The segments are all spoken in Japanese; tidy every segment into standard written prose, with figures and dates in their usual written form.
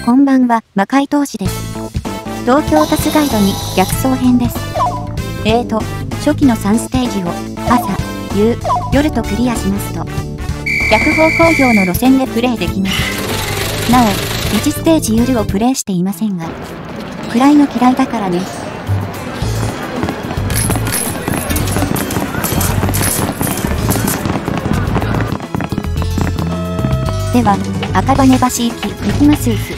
こんばんは、魔界闘士です。東京タスガイドに逆走編です。初期の3ステージを朝、夕、夜とクリアしますと、逆方向行の路線でプレイできます。なお、1ステージ夜をプレイしていませんが、暗いの嫌いだからね。では、赤羽橋行き、行きますうす。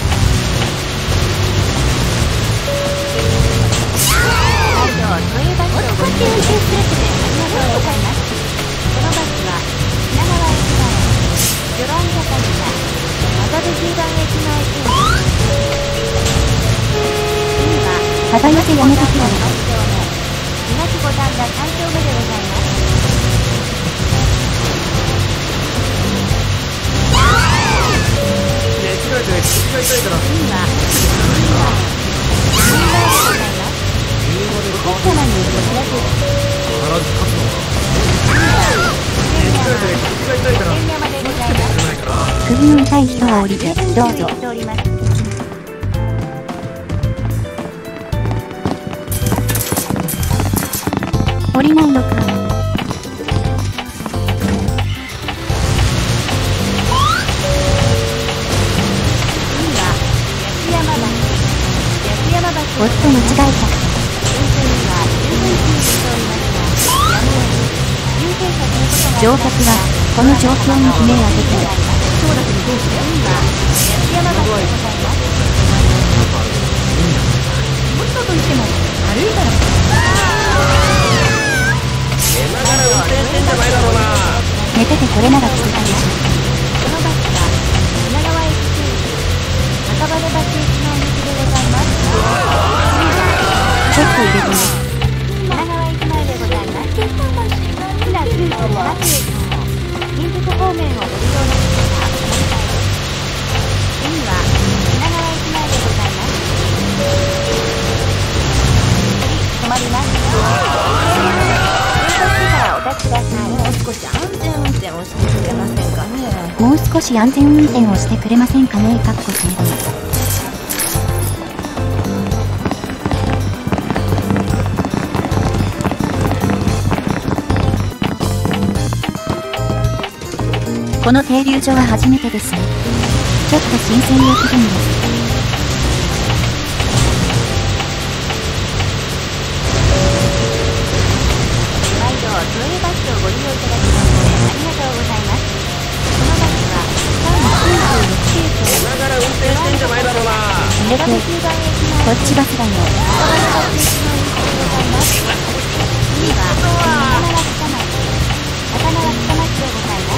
幅寄せやめときは東五反田3丁目でございます。 口が痛いから首の痛い人は降りてどうぞ。降りないのか。おっと間違えた。乗客はこの状況に悲鳴を上げている。もっとと言っても歩いたら寝ててこれなら続かない。このバスは品川駅経由赤羽橋駅前行きでございます。ちょっと入れてね。品川駅前でございます。今97駅新宿方面をご利用の方はお乗り換えです。次は品川駅前でございます。止まります。お立ちください。もう少し安全運転をしてくれませんかね。もう少し安全運転をしてくれませんかね。かっこ正論。この停留所は初めてですね。ちょっと新鮮な気分です。毎度都営バスをご利用いただきましてありがとうございます。このバスは396系統ながら運転してんじゃないだろうな。 入れて、こっちバスだよ。次は高輪北町でございます。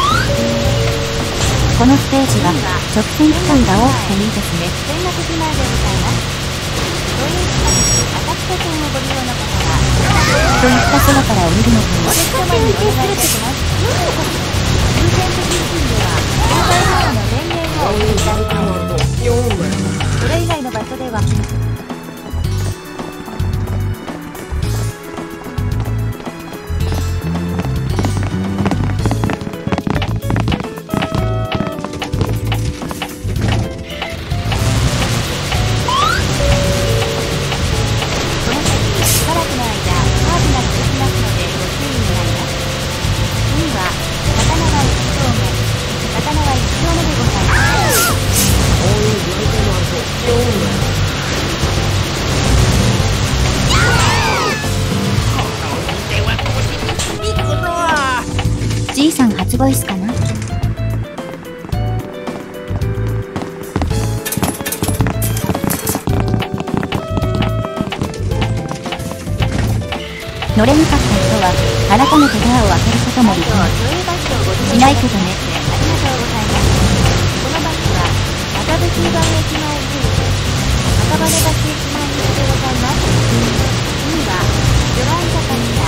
このステージは直線区間が多くていいですね。天国島でございます。都営地下鉄浅草線をご利用の方はといった空から降りるのかも。お客様にお願いいたします。優先的付近では現在前の電源をお入れいただきます。それ以外の場所ではじいさん初ボイスかな。乗れなかった人は改めてドアを開けることもできます。しないけどね。ありがとうございます。このバスは麻布九番駅前経由赤羽橋駅前行きでございます。次は魚湾坂下でござい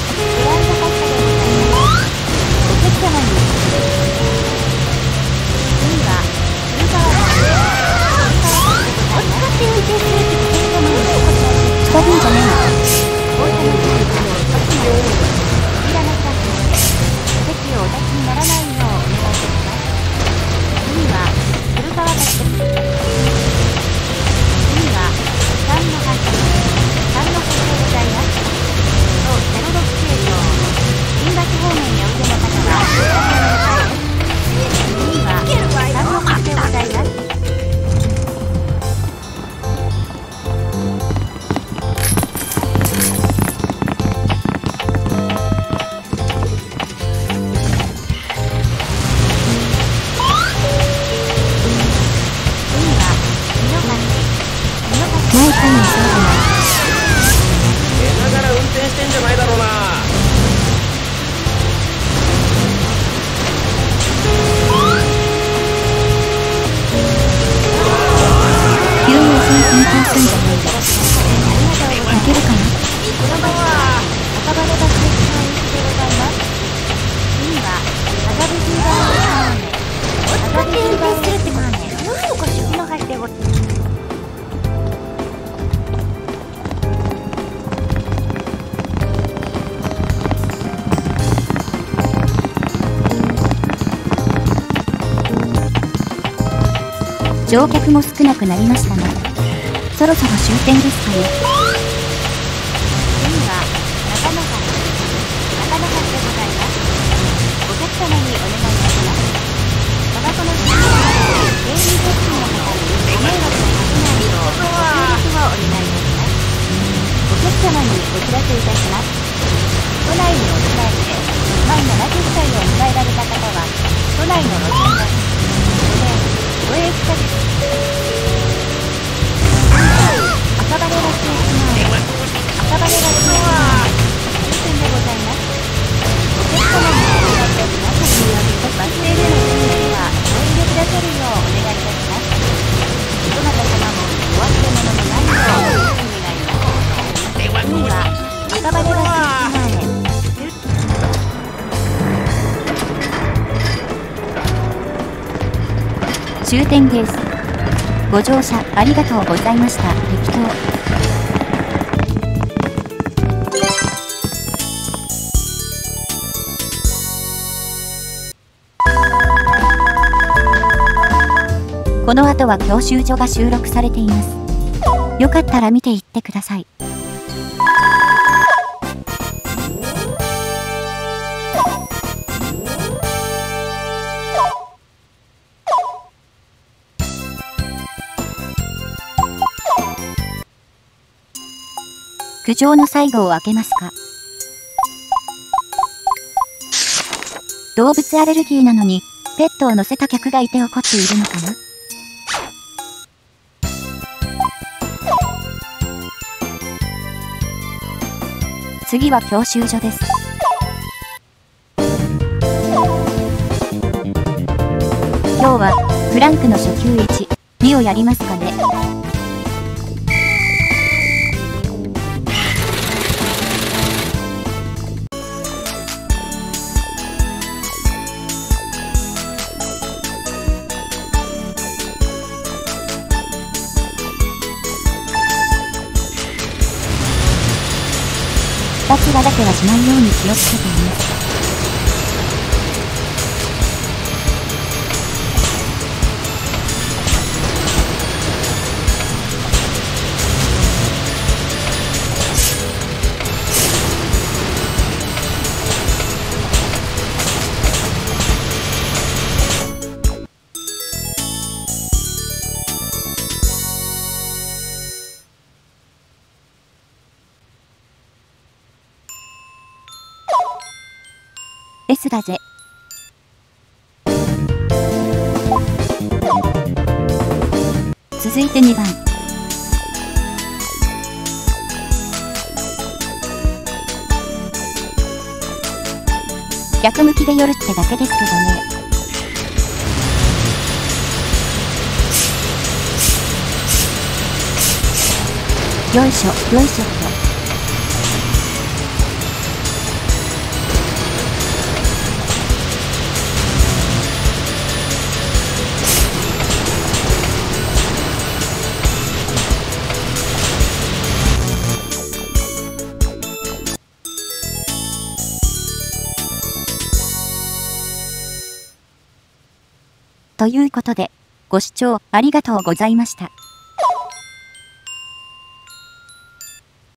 ます。お客様に次は古川橋でございます。近くんじゃねえの。大阪のこちらのスタッフで席をお立ちにならないようお願い乗客も少なくなりましたが、そろそろ終点ですかね。次は中野原でございます。お客様にお願いいたします。タバコの吸い殻で経理責任の方にご迷惑をかけないようご協力をお願いいたします。お客様にお知らせいたします。都内にお住まいで満70歳を迎えられた方は、都内の路線バス、都営地下鉄、赤羽ラッシュ駅前、赤羽ラッシュ駅前、終点でございます。お客様にお願いいたします。バス停での通勤はご遠慮くださるようお願いいたします。どなた様もお忘れ物のないようお願いします。次は赤羽ラッシュ駅前。終点です。ご乗車ありがとうございました。適当。この後は教習所が収録されています。よかったら見ていってください。苦情の最後を開けますか？動物アレルギーなのに、ペットを乗せた客がいて怒っているのかな？次は教習所です。今日は、フランクの初級1、2をやりますかね。スパチュラだけはしないように気をつけています。S だぜ。続いて2番。逆向きで寄るってだけですけどね。よいしょ、よいしょっと。ということで、ご視聴ありがとうございました。